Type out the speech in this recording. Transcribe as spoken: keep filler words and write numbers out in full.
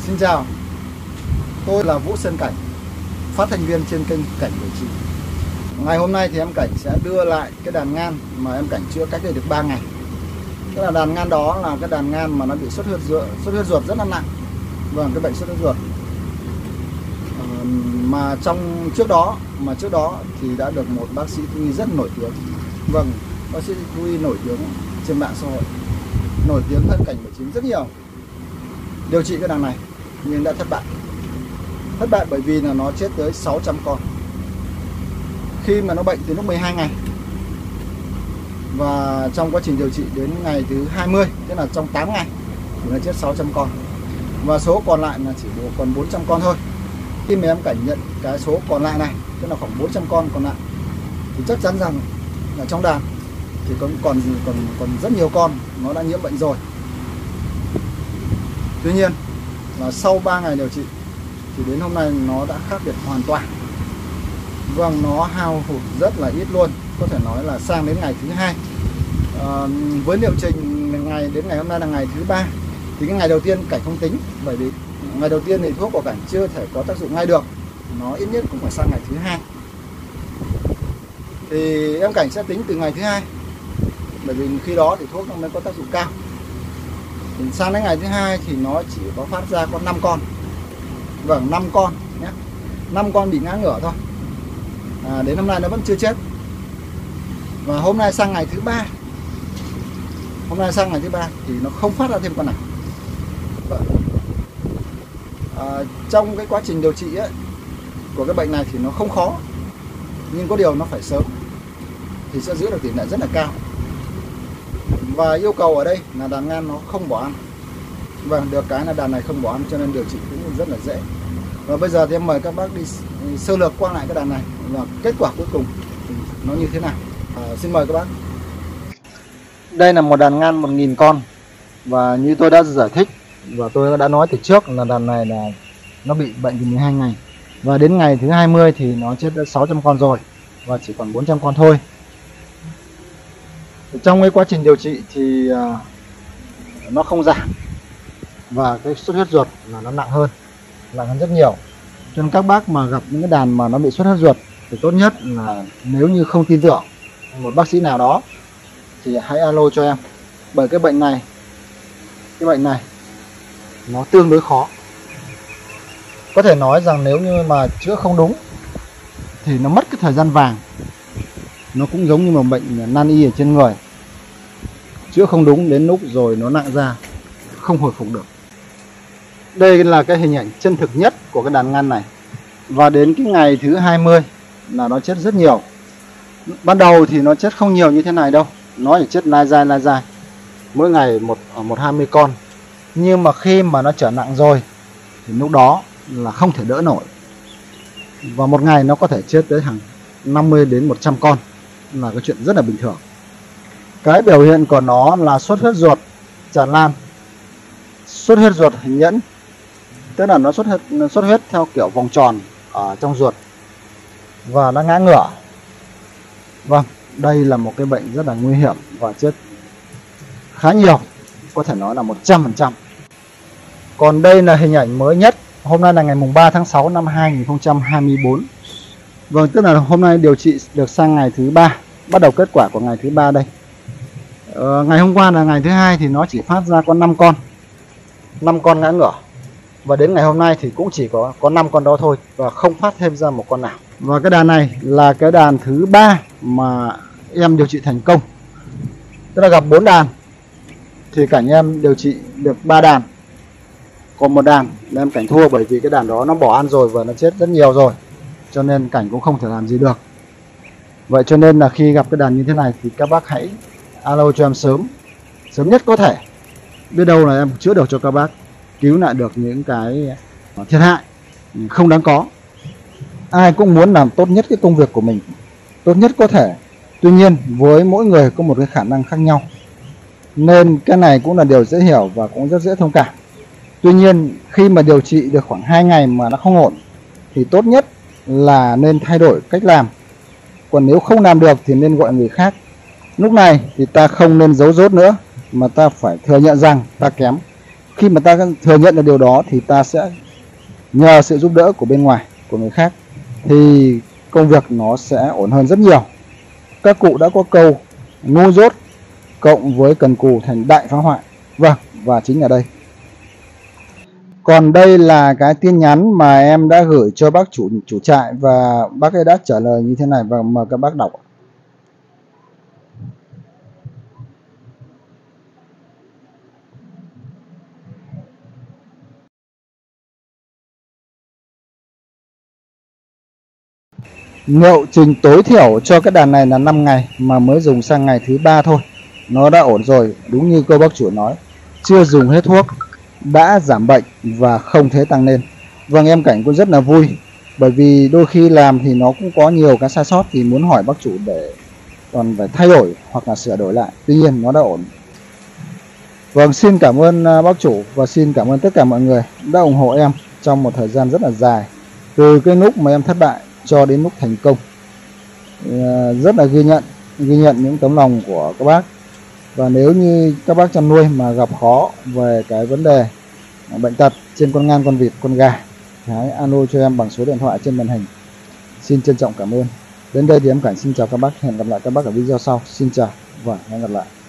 Xin chào, tôi là Vũ Sơn Cảnh, phát thanh viên trên kênh Cảnh mười chín. Ngày hôm nay thì em Cảnh sẽ đưa lại cái đàn ngan mà em Cảnh chữa cách đây được ba ngày. Cái là đàn ngan đó là cái đàn ngan mà nó bị xuất huyết ruột, xuất huyết ruột rất là nặng. Vâng, cái bệnh xuất huyết ruột. À, mà trong trước đó mà trước đó thì đã được một bác sĩ thú y rất nổi tiếng. Vâng, bác sĩ thú y nổi tiếng trên mạng xã hội, nổi tiếng hơn Cảnh mười chín rất nhiều, điều trị cái đàn này nhưng đã thất bại. Thất bại bởi vì là nó chết tới sáu trăm con khi mà nó bệnh từ lúc mười hai ngày, và trong quá trình điều trị đến ngày thứ hai mươi, tức là trong tám ngày thì nó chết sáu trăm con, và số còn lại là chỉ còn bốn trăm con thôi. Khi mà em Cảnh nhận cái số còn lại này, tức là khoảng bốn trăm con còn lại, thì chắc chắn rằng là trong đàn thì còn còn còn còn rất nhiều con nó đã nhiễm bệnh rồi. Tuy nhiên là sau ba ngày điều trị thì đến hôm nay nó đã khác biệt hoàn toàn. Vâng, nó hao hụt rất là ít luôn, có thể nói là sang đến ngày thứ hai, à, với liệu trình ngày đến ngày hôm nay là ngày thứ ba, thì cái ngày đầu tiên Cảnh không tính, bởi vì ngày đầu tiên thì thuốc của Cảnh chưa thể có tác dụng ngay được, nó ít nhất cũng phải sang ngày thứ hai. Thì em Cảnh sẽ tính từ ngày thứ hai, bởi vì khi đó thì thuốc nó mới có tác dụng cao. Thì sang đến ngày thứ hai thì nó chỉ có phát ra con năm con. Vâng, năm con nhé, năm con bị ngã ngửa thôi. À, đến hôm nay nó vẫn chưa chết. Và hôm nay sang ngày thứ ba, hôm nay sang ngày thứ ba thì nó không phát ra thêm con nào. Vâng. À, trong cái quá trình điều trị ấy, của cái bệnh này thì nó không khó, nhưng có điều nó phải sớm thì sẽ giữ được tỷ lệ rất là cao. Và yêu cầu ở đây là đàn ngan nó không bỏ ăn. Vâng, được cái là đàn này không bỏ ăn cho nên điều trị cũng rất là dễ. Và bây giờ thì em mời các bác đi sơ lược qua lại cái đàn này và kết quả cuối cùng thì nó như thế nào. À, xin mời các bác. Đây là một đàn ngan một nghìn con, và như tôi đã giải thích và tôi đã nói từ trước là đàn này là nó bị bệnh từ mười hai ngày, và đến ngày thứ hai mươi thì nó chết đã sáu trăm con rồi và chỉ còn bốn trăm con thôi. Trong cái quá trình điều trị thì uh, nó không giảm, và cái xuất huyết ruột là nó nặng hơn, nặng hơn rất nhiều. Cho nên các bác mà gặp những cái đàn mà nó bị xuất huyết ruột thì tốt nhất là nếu như không tin tưởng một bác sĩ nào đó thì hãy alo cho em, bởi cái bệnh này cái bệnh này nó tương đối khó. Có thể nói rằng nếu như mà chữa không đúng thì nó mất cái thời gian vàng. Nó cũng giống như một bệnh nan y ở trên người, chữa không đúng đến lúc rồi nó nặng ra không hồi phục được. Đây là cái hình ảnh chân thực nhất của cái đàn ngan này. Và đến cái ngày thứ hai mươi là nó chết rất nhiều. Ban đầu thì nó chết không nhiều như thế này đâu, nó chỉ chết lai dai lai dai, mỗi ngày một một hai mươi con. Nhưng mà khi mà nó trở nặng rồi thì lúc đó là không thể đỡ nổi, và một ngày nó có thể chết tới hàng năm mươi đến một trăm con, là cái chuyện rất là bình thường. Cái biểu hiện của nó là xuất huyết ruột tràn lan, xuất huyết ruột hình nhẫn, tức là nó xuất huyết, xuất huyết theo kiểu vòng tròn ở trong ruột, và nó ngã ngửa. Vâng, đây là một cái bệnh rất là nguy hiểm và chết khá nhiều, có thể nói là một trăm phần trăm. Còn đây là hình ảnh mới nhất, hôm nay là ngày mùng ba tháng sáu năm hai nghìn không trăm hai mươi tư. Vâng, tức là hôm nay điều trị được sang ngày thứ ba, bắt đầu kết quả của ngày thứ ba đây. Ờ, ngày hôm qua là ngày thứ hai thì nó chỉ phát ra con năm con, năm con ngã ngửa, và đến ngày hôm nay thì cũng chỉ có có năm con đó thôi, và không phát thêm ra một con nào. Và cái đàn này là cái đàn thứ ba mà em điều trị thành công. Tức là gặp bốn đàn thì Cảnh em điều trị được ba đàn, còn một đàn là em Cảnh thua, bởi vì cái đàn đó nó bỏ ăn rồi và nó chết rất nhiều rồi, cho nên Cảnh cũng không thể làm gì được. Vậy cho nên là khi gặp cái đàn như thế này thì các bác hãy alo cho em sớm, sớm nhất có thể. Biết đâu là em chữa được cho các bác, cứu lại được những cái thiệt hại không đáng có. Ai cũng muốn làm tốt nhất cái công việc của mình, tốt nhất có thể. Tuy nhiên với mỗi người có một cái khả năng khác nhau, nên cái này cũng là điều dễ hiểu và cũng rất dễ thông cảm. Tuy nhiên khi mà điều trị được khoảng hai ngày mà nó không ổn thì tốt nhất là nên thay đổi cách làm. Còn nếu không làm được thì nên gọi người khác. Lúc này thì ta không nên giấu dốt nữa, mà ta phải thừa nhận rằng ta kém. khi mà ta thừa nhận được điều đó thì ta sẽ nhờ sự giúp đỡ của bên ngoài, của người khác, thì công việc nó sẽ ổn hơn rất nhiều. Các cụ đã có câu ngu dốt cộng với cần cù thành đại phá hoại. Vâng, và chính là đây. Còn đây là cái tin nhắn mà em đã gửi cho bác chủ chủ trại và bác ấy đã trả lời như thế này, và mời các bác đọc. Liệu trình tối thiểu cho cái đàn này là năm ngày mà mới dùng sang ngày thứ ba thôi. Nó đã ổn rồi, đúng như câu bác chủ nói. Chưa dùng hết thuốc, đã giảm bệnh và không thấy tăng lên. Vâng, em Cảnh cũng rất là vui. Bởi vì đôi khi làm thì nó cũng có nhiều cái sai sót, thì muốn hỏi bác chủ để còn phải thay đổi hoặc là sửa đổi lại. Tuy nhiên nó đã ổn. Vâng, xin cảm ơn bác chủ và xin cảm ơn tất cả mọi người đã ủng hộ em trong một thời gian rất là dài. Từ cái lúc mà em thất bại cho đến lúc thành công. Rất là ghi nhận, ghi nhận những tấm lòng của các bác. Và nếu như các bác chăn nuôi mà gặp khó về cái vấn đề bệnh tật trên con ngan, con vịt, con gà, hãy alo cho em bằng số điện thoại trên màn hình. Xin trân trọng cảm ơn. Đến đây thì em Cảnh xin chào các bác, hẹn gặp lại các bác ở video sau. Xin chào và hẹn gặp lại.